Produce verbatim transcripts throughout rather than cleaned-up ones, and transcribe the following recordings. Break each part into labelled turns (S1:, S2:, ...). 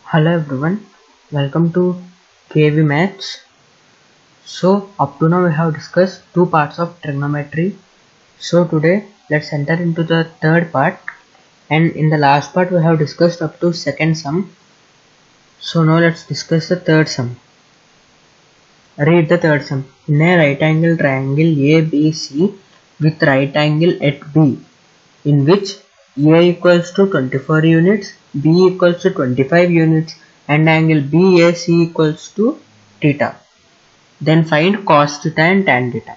S1: Hello everyone, welcome to K V Maths. So up to now we have discussed two parts of trigonometry. So today let's enter into the third part, and in the last part we have discussed up to second sum. So now let's discuss the third sum. Read the third sum. In a right angle triangle A B C with right angle at B, in which A equals to twenty-four units, B equals to twenty-five units, and angle B A C equals to theta. Then find cos theta and tan theta.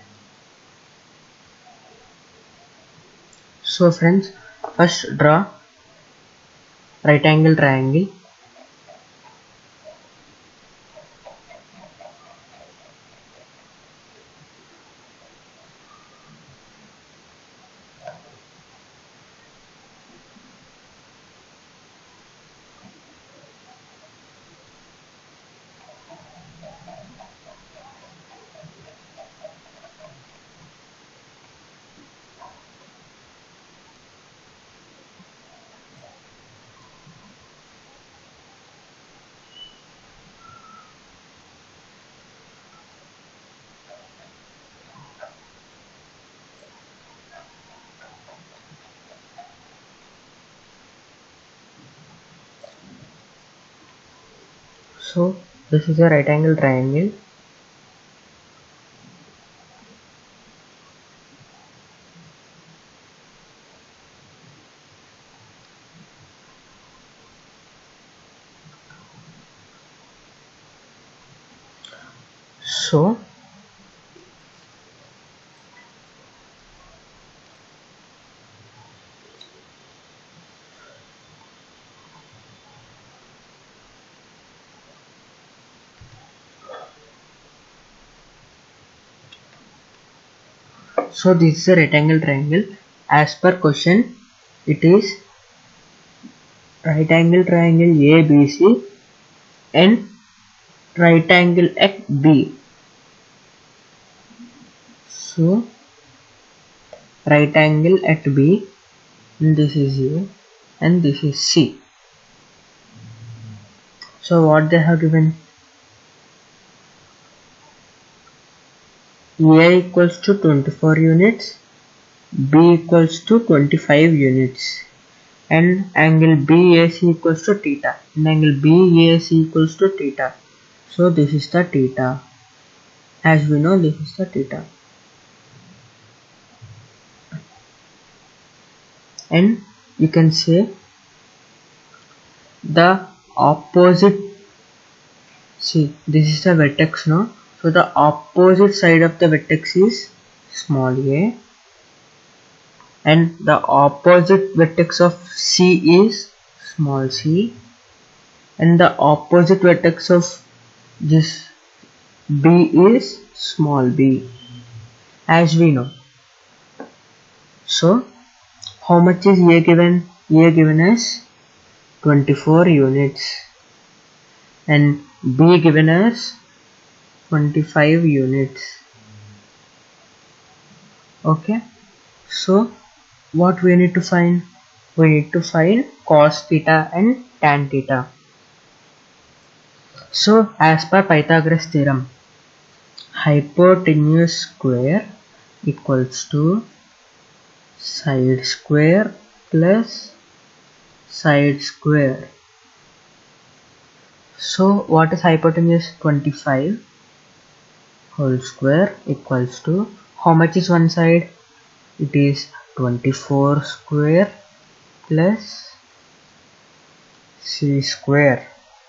S1: So friends, first draw right angle triangle. So this is a right angle triangle. So so this is a right angle triangle. As per question, it is right angle triangle A B C and right angle at B. So right angle at B, and this is A and this is C. So what they have given? A equals to twenty-four units, B equals to twenty-five units, and angle B A C equals to theta, and angle B A C equals to theta. So this is the theta. As we know, this is the theta. And you can say the opposite, see this is the vertex now, so the opposite side of the vertex is small a, and the opposite vertex of C is small c, and the opposite vertex of this B is small b, as we know. So how much is A given? A given as twenty-four units and B given as twenty-five units. Okay, so what we need to find? We need to find cos theta and tan theta. So as per Pythagoras theorem, hypotenuse square equals to side square plus side square. So what is hypotenuse? twenty-five whole square equals to, how much is one side? It is twenty-four square plus c square.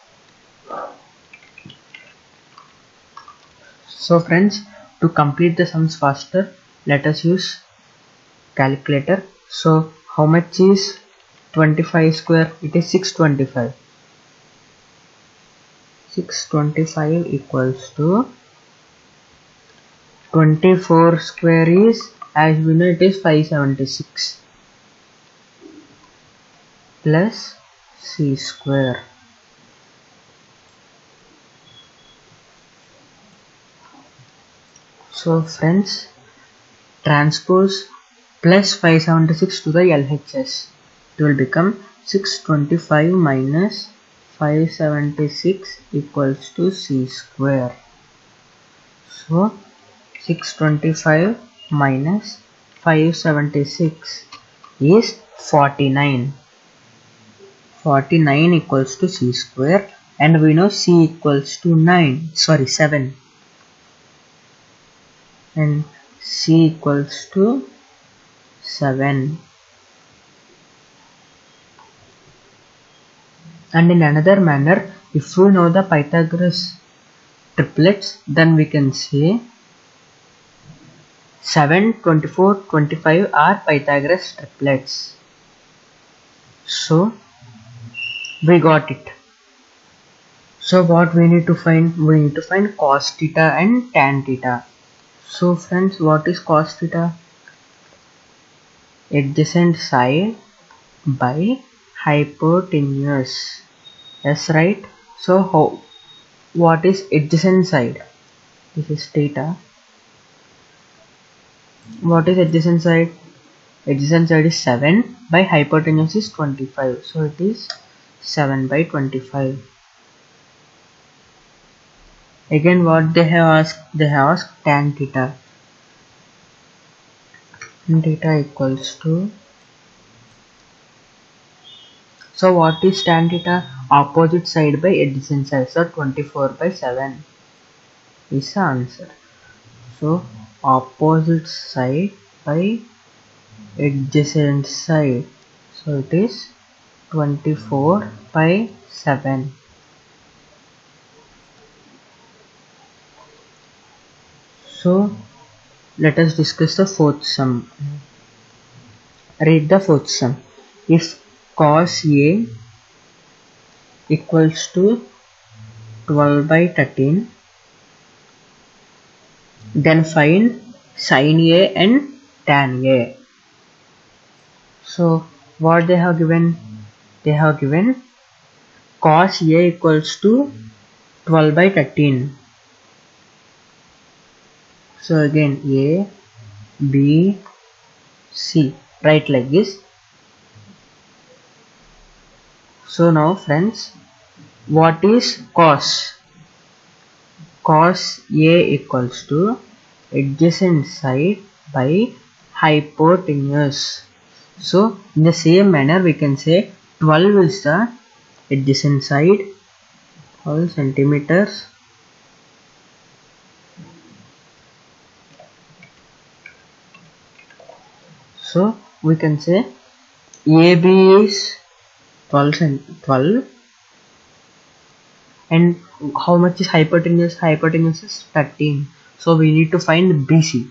S1: So friends, to complete the sums faster, let us use calculator. So how much is twenty-five square? It is six hundred twenty-five. six hundred twenty-five equals to twenty-four square is, as we know, it is five hundred seventy-six plus c square. So friends, transpose plus five seventy-six to the L H S. It will become six hundred twenty-five minus five seventy-six equals to c square. So six twenty-five minus five seventy-six is forty-nine. forty-nine equals to c square, and we know c equals to nine, sorry seven, and c equals to seven. And in another manner, if we know the Pythagoras triplets, then we can say seven, twenty-four, twenty-five are Pythagoras triplets. So we got it. So what we need to find? We need to find cos theta and tan theta. So friends, what is cos theta? Adjacent side by hypotenuse. Yes, right? So how, what is adjacent side? This is theta. What is adjacent side? Adjacent side is seven by hypotenuse is twenty-five. So it is seven by twenty-five. Again, what they have asked? They have asked tan theta. And theta equals to. So what is tan theta? Opposite side by adjacent side. So twenty-four by seven is the answer. So opposite side by adjacent side. So it is twenty-four by seven. So let us discuss the fourth sum. Read the fourth sum. If cos A equals to twelve by thirteen, then find sin A and tan A. So what they have given? They have given cos A equals to twelve by thirteen. So again A, B, C, write like this. So now friends, what is cos? Cos A equals to adjacent side by hypotenuse. So in the same manner we can say twelve is the adjacent side, twelve centimeters. So we can say A B is twelve, twelve, and how much is hypotenuse? Hypotenuse is thirteen. So we need to find B C.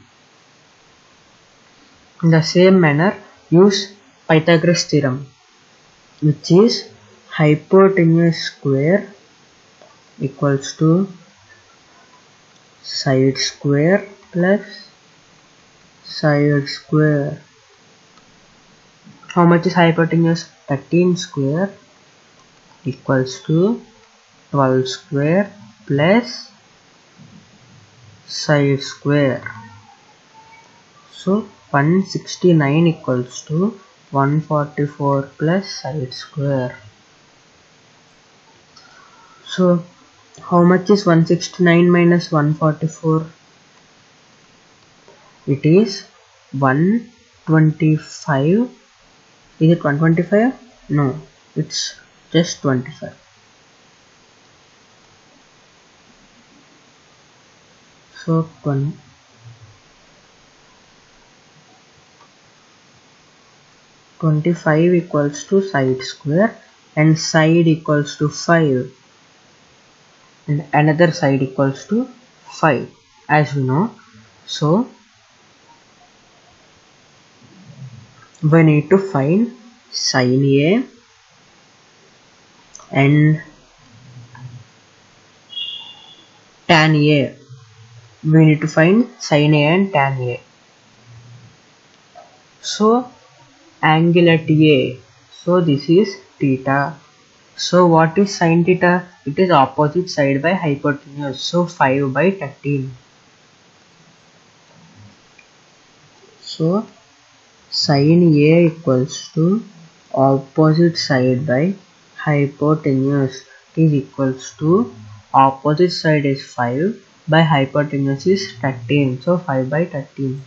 S1: In the same manner, use Pythagoras theorem, which is hypotenuse square equals to side square plus side square. How much is hypotenuse? thirteen square equals to twelve square plus side square. So one hundred sixty-nine equals to one hundred forty-four plus side square. So how much is one hundred sixty-nine minus one hundred forty-four? It is one hundred twenty-five. Is it one hundred twenty-five? No, it's just twenty-five. So twenty-five equals to side square, and side equals to five, and another side equals to five, as we know. So we need to find sin A and tan A. We need to find sin A and tan A. So angle at A. So this is theta. So what is sin theta? It is opposite side by hypotenuse. So five by thirteen. So sin A equals to opposite side by hypotenuse. is equals to opposite side is five by hypotenuse is thirteen, so five by thirteen.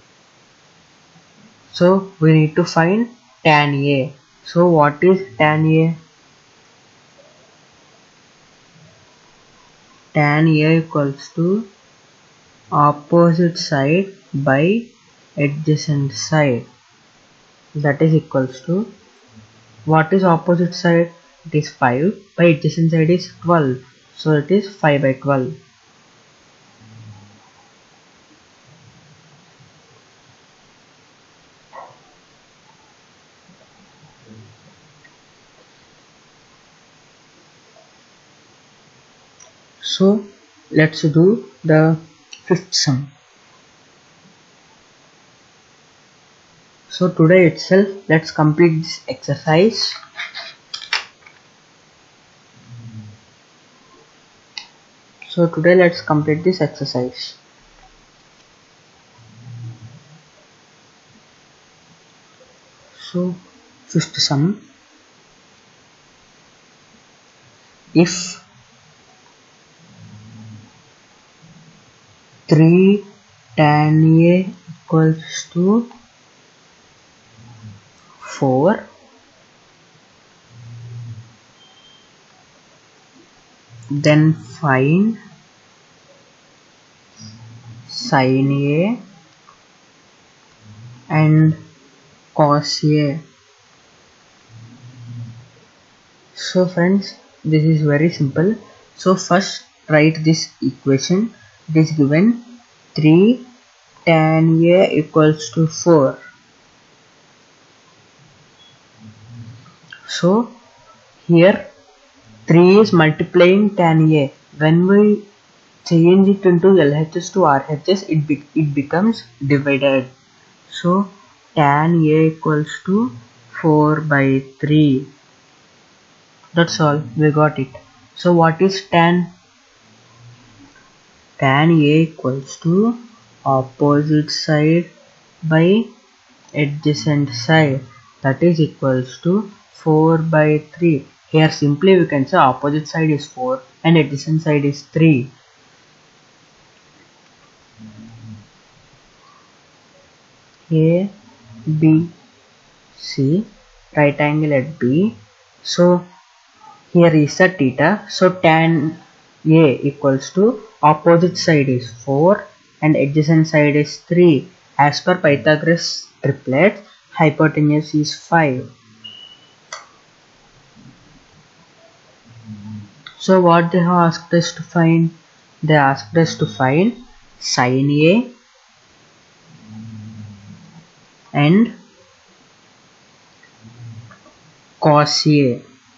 S1: So we need to find tan A. So what is tan A? Tan A equals to opposite side by adjacent side, that is equals to, what is opposite side? It is five by adjacent side is twelve, so it is five by twelve. So let's do the fifth sum. So today itself let's complete this exercise. So today let's complete this exercise. So fifth sum, if three tan A equals to four, then find sin A and cos A. So friends, this is very simple. So first write this equation. It is given three tan A equals to four. So here three is multiplying tan A. When we change it into L H S to R H S, it, be it becomes divided. So tan A equals to four by three. That's all, we got it. So what is tan? Tan A equals to opposite side by adjacent side, that is equals to four by three. Here simply we can say opposite side is four and adjacent side is three. A, B, C, right angle at B. So here is the theta. So tan A equals to opposite side is four and adjacent side is three. As per Pythagoras triplet, hypotenuse is five. So what they have asked us to find? They asked us to find sin A and cos A.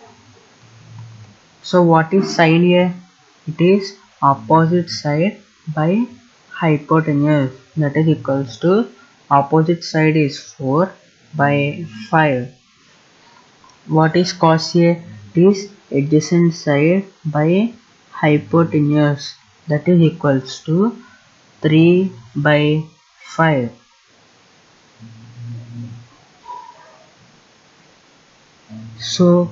S1: So what is sin A? It is opposite side by hypotenuse, that is equals to opposite side is four by five. What is cos A? It is adjacent side by hypotenuse, that is equals to three by five. So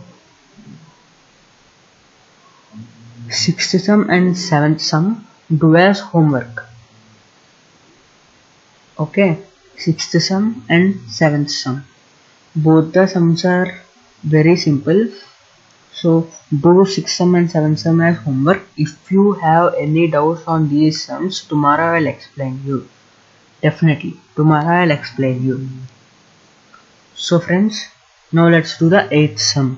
S1: sixth sum and seventh sum do as homework. Okay, sixth sum and seventh sum, both the sums are very simple. So do sixth sum and seventh sum as homework. If you have any doubts on these sums, tomorrow I will explain you. Definitely tomorrow I will explain you. So friends, now let's do the eighth sum.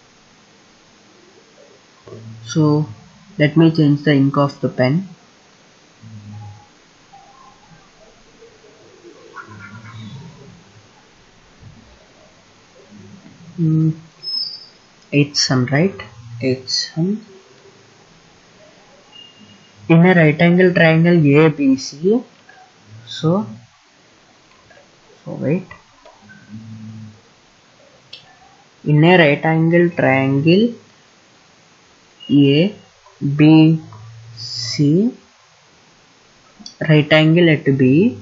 S1: So let me change the ink of the pen. Mm, eighth sum, right? Eighth sum. In a right angle triangle A B C, so so wait. In a right angle triangle A B C, right angle at B,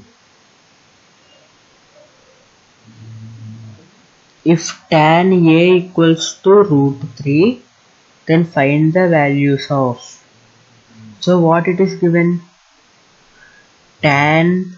S1: if tan A equals to root three then find the values of. So what it is given? Tan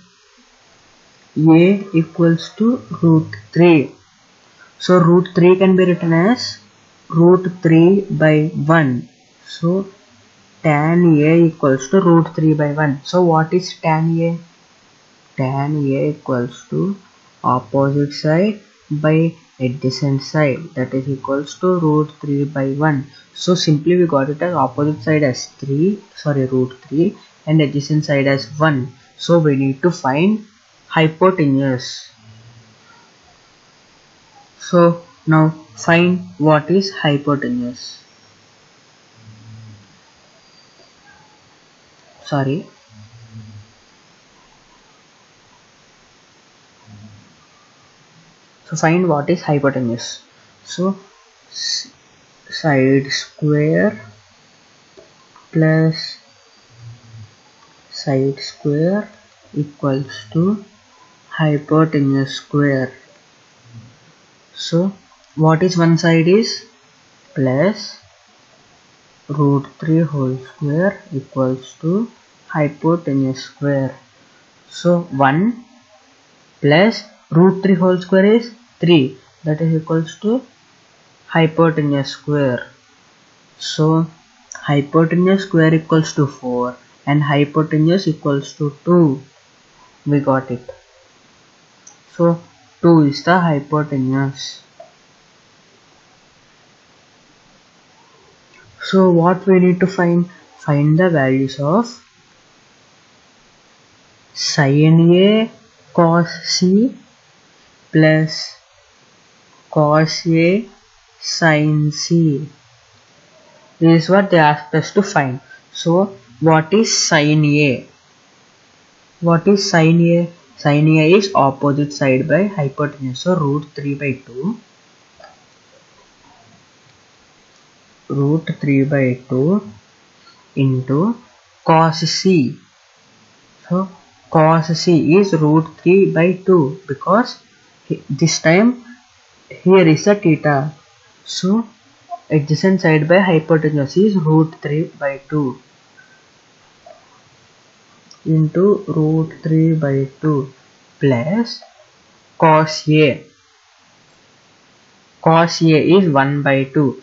S1: A equals to root three. So root three can be written as root three by one. So tan A equals to root three by one. So what is tan A? Tan A equals to opposite side by adjacent side, that is equals to root three by one. So simply we got it as opposite side as three, sorry root three, and adjacent side as one. So we need to find hypotenuse. So now find what is hypotenuse. Sorry. So find what is hypotenuse. So side square plus side square equals to hypotenuse square. So what is one side is plus root three whole square equals to hypotenuse square. So one plus root three whole square is three, that is equals to hypotenuse square. So hypotenuse square equals to four and hypotenuse equals to two. We got it. So two is the hypotenuse. So what we need to find? Find the values of sin A cos C plus cos A sin C. This is what they asked us to find. So what is sin A? What is sin A? Sin A is opposite side by hypotenuse. So root three by two. Root three by two into cos C. So cos C is root three by two because this time here is a theta. So adjacent side by hypotenuse is root three by two into root three by two plus cos A. Cos A is one by two.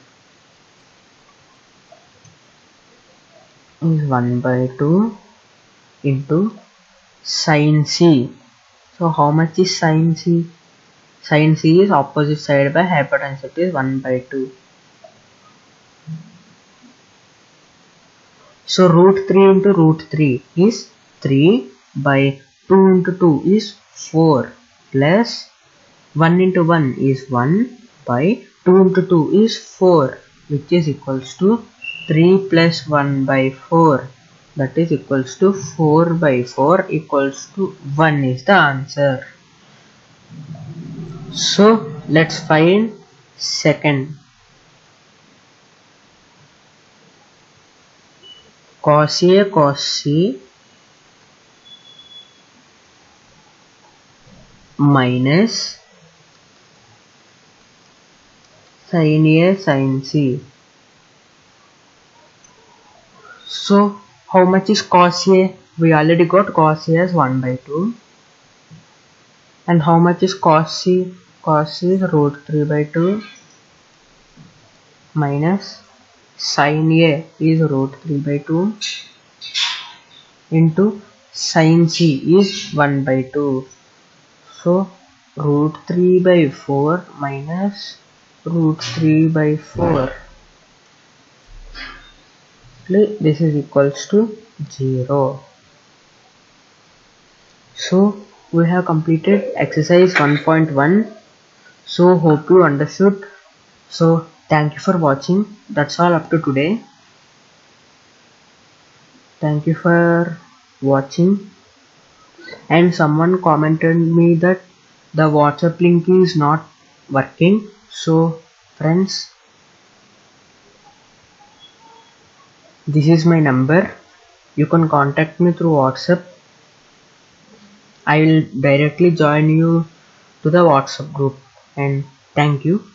S1: Is one by two into sin C. So how much is sin C? Sin C is opposite side by hypotenuse, it is one by two. So root three into root three is three by two into two is four plus one into one is one by two into two is four, which is equals to three plus one by four, that is equals to four by four equals to one is the answer. So let's find second. Cos A cos C minus sin A sin C. So how much is cos A? We already got cos A as one by two. And how much is cos C? Cos C is root three by two minus sin A is root three by two into sin C is one by two. So root three by four minus root three by four. This is equals to zero. So we have completed exercise one point one. So hope you understood. So thank you for watching. That's all up to today. Thank you for watching. And someone commented me that the WhatsApp link is not working. So friends, this is my number. You can contact me through WhatsApp. I will directly join you to the WhatsApp group. And thank you.